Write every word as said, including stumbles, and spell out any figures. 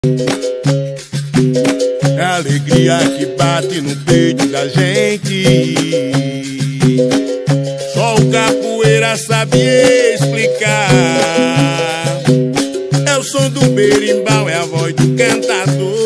É a alegria que bate no peito da gente. Só o capoeira sabe explicar. É o som do berimbau, é a voz do cantador.